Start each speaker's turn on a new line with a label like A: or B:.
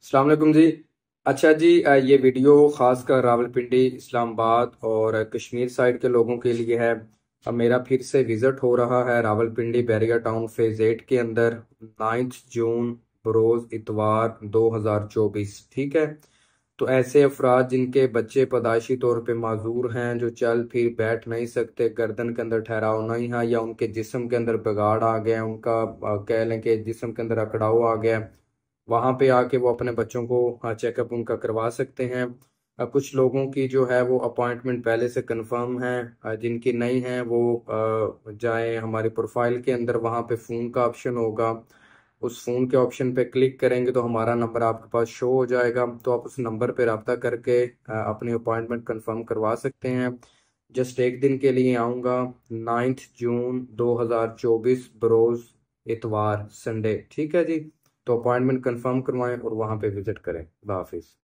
A: अस्सलाम वालेकुम जी। अच्छा जी, ये वीडियो खासकर रावलपिंडी, इस्लामाबाद और कश्मीर साइड के लोगों के लिए है। मेरा फिर से विज़िट हो रहा है रावलपिंडी बैरिया टाउन फेज़ 8 के अंदर 9 जून बरोज़ इतवार 2024। ठीक है। तो ऐसे अफराद जिनके बच्चे पैदाइशी तौर पे माजूर हैं, जो चल फिर बैठ नहीं सकते, गर्दन के अंदर ठहराव नहीं है, या उनके जिस्म के अंदर बिगाड़ आ गया, उनका कह लें कि जिस्म के अंदर अकड़ाव आ गया, वहाँ पे आके वो अपने बच्चों को चेकअप उनका करवा सकते हैं। कुछ लोगों की जो है वो अपॉइंटमेंट पहले से कंफर्म है, जिनकी नहीं है वो जाएं हमारी प्रोफाइल के अंदर, वहाँ पे फ़ोन का ऑप्शन होगा। उस फ़ोन के ऑप्शन पे क्लिक करेंगे तो हमारा नंबर आपके पास शो हो जाएगा, तो आप उस नंबर पे रब्ता करके अपनी अपॉइंटमेंट कंफर्म करवा सकते हैं। जस्ट एक दिन के लिए आऊँगा, 9 जून 2024 बरोज़ इतवार संडे। ठीक है जी। तो अपॉइंटमेंट कंफर्म करवाएं और वहाँ पे विजिट करें। खुदा हाफिज़।